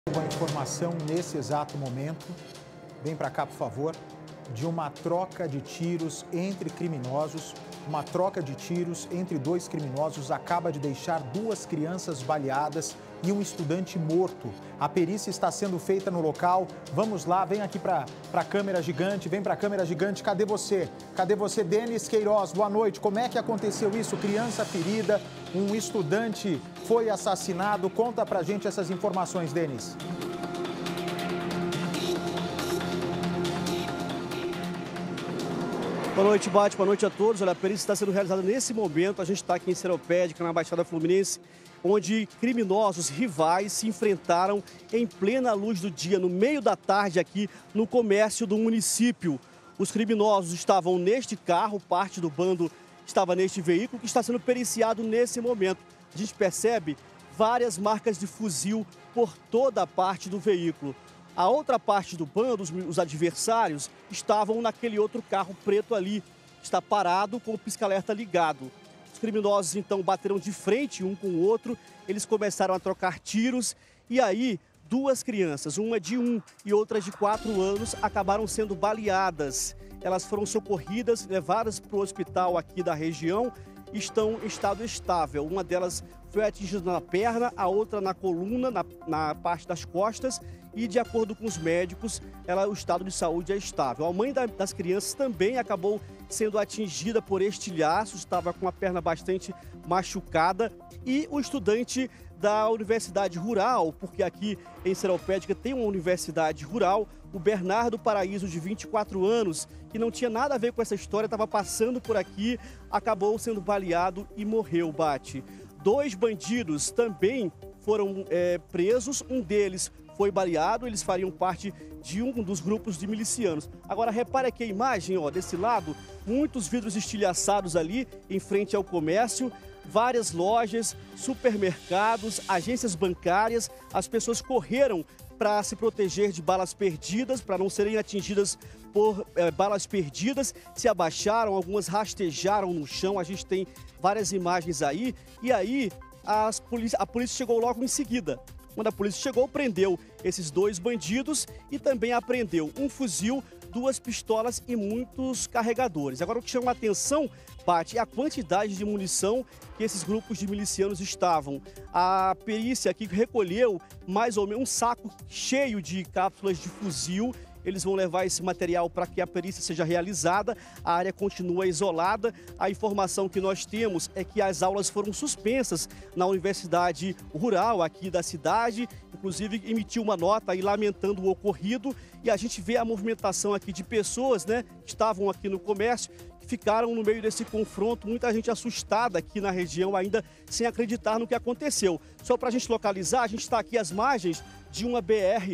Uma informação nesse exato momento, vem para cá, por favor, de uma troca de tiros entre criminosos. Uma troca de tiros entre dois criminosos acaba de deixar duas crianças baleadas e um estudante morto. A perícia está sendo feita no local. Vamos lá, vem aqui para a câmera gigante, vem para a câmera gigante. Cadê você? Cadê você, Denis Queiroz? Boa noite. Como é que aconteceu isso? Criança ferida, um estudante foi assassinado. Conta pra gente essas informações, Denis. Boa noite, Bate. Boa noite a todos. Olha, a perícia está sendo realizada nesse momento. A gente está aqui em Seropédica, na Baixada Fluminense, onde criminosos rivais se enfrentaram em plena luz do dia, no meio da tarde aqui no comércio do município. Os criminosos estavam neste carro, parte do bando estava neste veículo que está sendo periciado nesse momento. A gente percebe várias marcas de fuzil por toda a parte do veículo. A outra parte do bando, os adversários, estavam naquele outro carro preto ali, está parado com o pisca-alerta ligado. Os criminosos, então, bateram de frente um com o outro, eles começaram a trocar tiros e aí duas crianças, uma de 1 e outra de 4 anos, acabaram sendo baleadas. Elas foram socorridas, levadas para o hospital aqui da região, estão em estado estável. Uma delas foi atingida na perna, a outra na coluna, na parte das costas e, de acordo com os médicos, o estado de saúde é estável. A mãe das crianças também acabou sendo atingida por estilhaços, estava com a perna bastante machucada, e o estudante da Universidade Rural, porque aqui em Seropédica tem uma universidade rural, o Bernardo Paraíso, de 24 anos, que não tinha nada a ver com essa história, estava passando por aqui, acabou sendo baleado e morreu, Bate. 2 bandidos também foram presos, um deles foi baleado, eles fariam parte de um dos grupos de milicianos. Agora, repare aqui a imagem, ó, desse lado, muitos vidros estilhaçados ali em frente ao comércio, várias lojas, supermercados, agências bancárias, as pessoas correram para se proteger de balas perdidas, para não serem atingidas por balas perdidas, se abaixaram, algumas rastejaram no chão, a gente tem várias imagens aí, e aí a polícia chegou logo em seguida. Quando a polícia chegou, prendeu esses 2 bandidos e também apreendeu um fuzil, 2 pistolas e muitos carregadores. Agora, o que chama a atenção, Paty, é a quantidade de munição que esses grupos de milicianos estavam. A perícia aqui recolheu mais ou menos um saco cheio de cápsulas de fuzil. Eles vão levar esse material para que a perícia seja realizada. A área continua isolada. A informação que nós temos é que as aulas foram suspensas na Universidade Rural aqui da cidade. Inclusive, emitiu uma nota aí lamentando o ocorrido. E a gente vê a movimentação aqui de pessoas, né, que estavam aqui no comércio, que ficaram no meio desse confronto. Muita gente assustada aqui na região, ainda sem acreditar no que aconteceu. Só para a gente localizar, a gente está aqui às margens de uma BR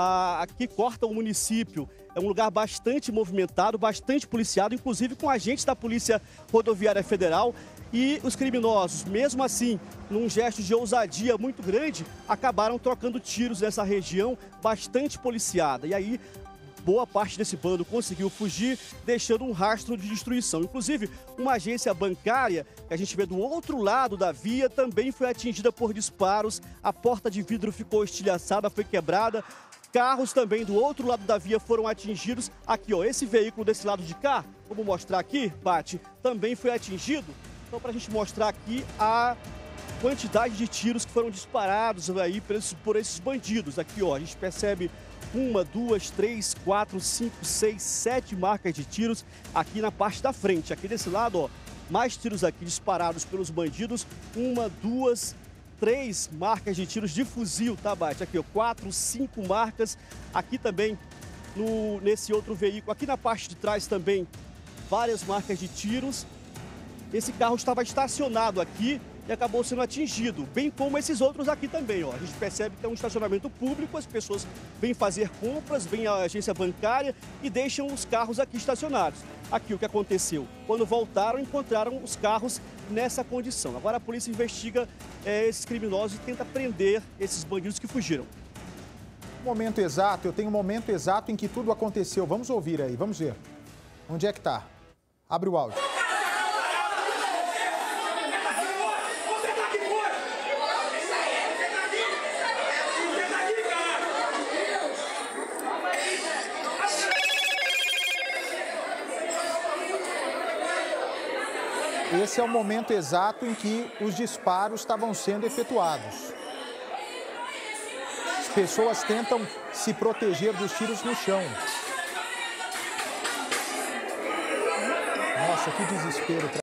que corta o município. É um lugar bastante movimentado, bastante policiado, inclusive com agentes da Polícia Rodoviária Federal. E os criminosos, mesmo assim, num gesto de ousadia muito grande, acabaram trocando tiros nessa região bastante policiada. E aí, boa parte desse bando conseguiu fugir, deixando um rastro de destruição. Inclusive, uma agência bancária, que a gente vê do outro lado da via, também foi atingida por disparos. A porta de vidro ficou estilhaçada, foi quebrada. Carros também do outro lado da via foram atingidos. Aqui, ó, esse veículo desse lado de cá, vamos mostrar aqui, Paty, também foi atingido. Então, para a gente mostrar aqui a quantidade de tiros que foram disparados aí por esses bandidos. Aqui, ó, a gente percebe 1, 2, 3, 4, 5, 6, 7 marcas de tiros aqui na parte da frente. Aqui desse lado, ó, mais tiros aqui disparados pelos bandidos. 1, 2, 3 marcas de tiros de fuzil, tá, Bate? Aqui, ó, 4, 5 marcas. Aqui também, nesse outro veículo. Aqui na parte de trás também, várias marcas de tiros. Esse carro estava estacionado aqui e acabou sendo atingido, bem como esses outros aqui também, ó. A gente percebe que é um estacionamento público, as pessoas vêm fazer compras, vêm à agência bancária e deixam os carros aqui estacionados. Aqui o que aconteceu? Quando voltaram, encontraram os carros nessa condição. Agora a polícia investiga esses criminosos e tenta prender esses bandidos que fugiram. Momento exato, eu tenho um momento exato em que tudo aconteceu. Vamos ouvir aí, vamos ver. Onde é que tá? Abre o áudio. Esse é o momento exato em que os disparos estavam sendo efetuados. As pessoas tentam se proteger dos tiros no chão. Nossa, que desespero.